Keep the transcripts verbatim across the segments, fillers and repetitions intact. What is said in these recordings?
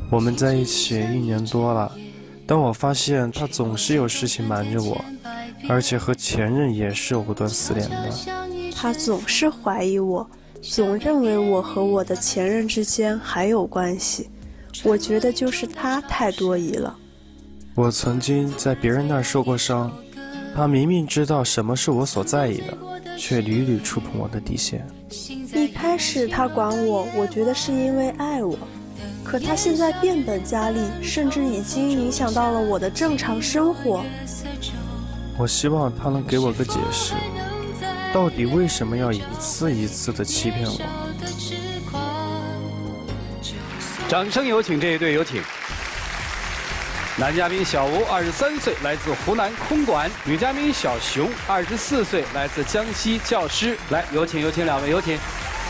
我们在一起一年多了，但我发现他总是有事情瞒着我，而且和前任也是藕断丝连的。 他总是怀疑我，总认为我和我的前任之间还有关系。我觉得就是他太多疑了。 我曾经在别人那儿受过伤，他明明知道什么是我所在意的，却屡屡触碰我的底线。 一开始他管我，我觉得是因为爱我，可他现在变本加厉，甚至已经影响到了我的正常生活。 我希望他能给我个解释，到底为什么要一次一次地欺骗我？ 掌声有请这一对，有请。男嘉宾小吴，二十三岁，来自湖南空管；女嘉宾小熊，二十四岁，来自江西教师。来，有请，有请两位，有请。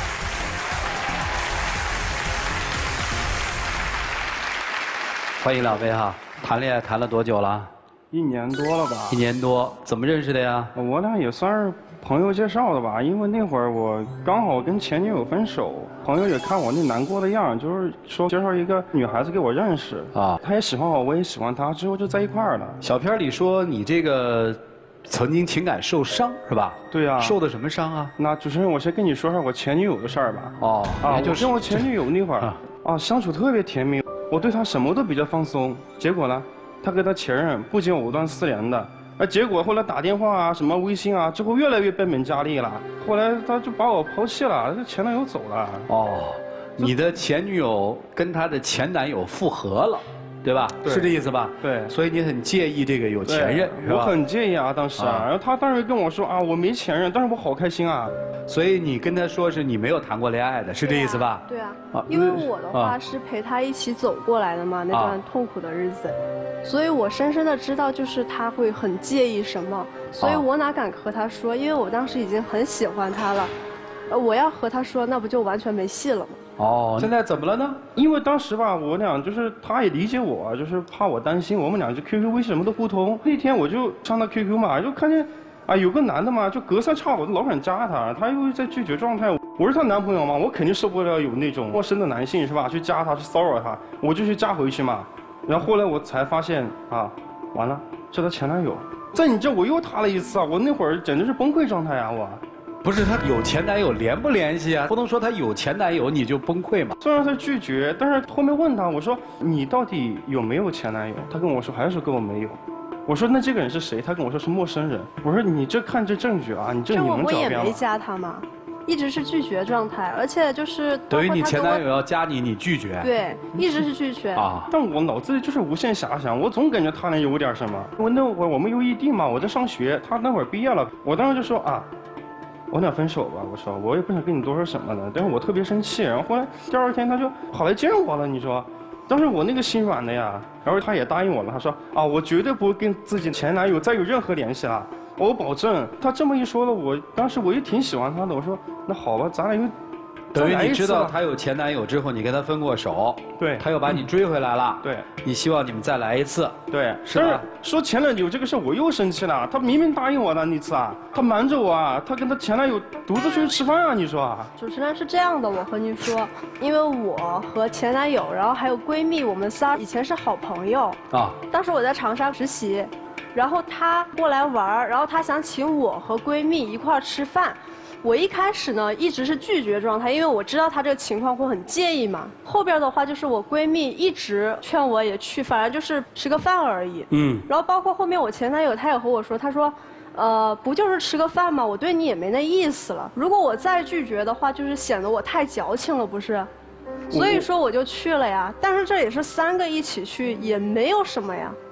欢迎两位哈！谈恋爱谈了多久了？ 一年多了吧。 一年多，怎么认识的呀？ 我俩也算是朋友介绍的吧，因为那会儿我刚好跟前女友分手，朋友也看我那难过的样，就是说介绍一个女孩子给我认识啊，她也喜欢我，我也喜欢她，之后就在一块儿了。 小片里说你这个曾经情感受伤是吧？ 对啊。 受的什么伤啊？ 那主持人，我先跟你说说我前女友的事儿吧。 哦， 啊，我跟我前女友那会儿啊, 啊相处特别甜蜜，我对她什么都比较放松，结果呢，她跟她前任不仅藕断丝连的。啊，结果后来打电话啊，什么微信啊，之后越来越变本加厉了。后来他就把我抛弃了，前男友走了。 哦，你的前女友跟她的前男友复合了，对吧？ 对， 是这意思吧？ 对。 所以你很介意这个有前任，是吧？ 我很介意啊，当时啊。然后他当时跟我说啊，我没前任，但是我好开心啊。 所以你跟他说是你没有谈过恋爱的，是这意思吧？ 对啊。对啊。因为我的话是陪他一起走过来的嘛，那段痛苦的日子。所以我深深的知道，就是他会很介意什么，所以我哪敢和他说，因为我当时已经很喜欢他了，我要和他说，那不就完全没戏了吗？ 哦，现在怎么了呢？ 因为当时吧，我俩就是他也理解我，就是怕我担心，我们俩就 Q Q、微信什么都互通。那天我就上他 Q Q 嘛，就看见啊有个男的嘛，就隔三差五的老想加他，他又在拒绝状态。我是她男朋友嘛，我肯定受不了有那种陌生的男性是吧，去加他去骚扰他，我就去加回去嘛。然后后来我才发现啊，完了，这他前男友，在你这我又踏了一次啊！我那会儿简直是崩溃状态啊！我， 不是他有前男友联不联系啊？不能说他有前男友你就崩溃嘛。 虽然他拒绝，但是后面问他，我说你到底有没有前男友？他跟我说还是跟我没有。我说那这个人是谁？他跟我说是陌生人。我说你这看这证据啊，你这你能狡辩吗？ 这我不也没加他吗？一直是拒绝状态，而且就是等于你前男友要加你，你拒绝？ 对，一直是拒绝啊。 但我脑子里就是无限遐想，我总感觉他能有点什么。我那会儿我们又异地嘛，我在上学，他那会儿毕业了，我当时就说啊，我俩分手吧。我说我也不想跟你多说什么的，但是我特别生气。然后后来第二天他就跑来见我了，你说，当时我那个心软的呀。然后他也答应我了，他说啊，我绝对不会跟自己前男友再有任何联系了。我保证。他这么一说了，我当时我也挺喜欢他的。我说那好吧，咱俩又等于你知道他有前男友之后，你跟他分过手， 对， 他又把你追回来了， 对， 你希望你们再来一次， 对， 是吧？ 说前男友这个事我又生气了，他明明答应我的那次啊，他瞒着我啊，他跟他前男友独自出去吃饭啊，你说啊？ 主持人是这样的，我和您说，因为我和前男友，然后还有闺蜜，我们仨以前是好朋友啊。当时我在长沙实习。然后他过来玩，然后他想请我和闺蜜一块儿吃饭。我一开始呢一直是拒绝状态，因为我知道他这个情况会很介意嘛。后边的话就是我闺蜜一直劝我也去，反正就是吃个饭而已。嗯。然后包括后面我前男友他也和我说，他说，呃，不就是吃个饭吗？我对你也没那意思了。如果我再拒绝的话，就是显得我太矫情了，不是？所以说我就去了呀。但是这也是三个一起去，也没有什么呀。